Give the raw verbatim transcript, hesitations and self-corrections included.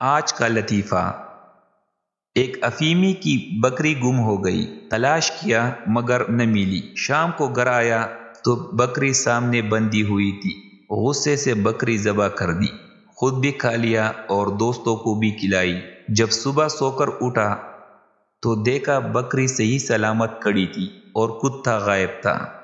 आज का लतीफ़ा। एक अफीमी की बकरी गुम हो गई। तलाश किया मगर न मिली। शाम को घर आया तो बकरी सामने बंधी हुई थी। गुस्से से बकरी ज़बह कर दी, खुद भी खा लिया और दोस्तों को भी खिलाई। जब सुबह सोकर उठा तो देखा बकरी सही सलामत खड़ी थी और कुत्ता गायब था।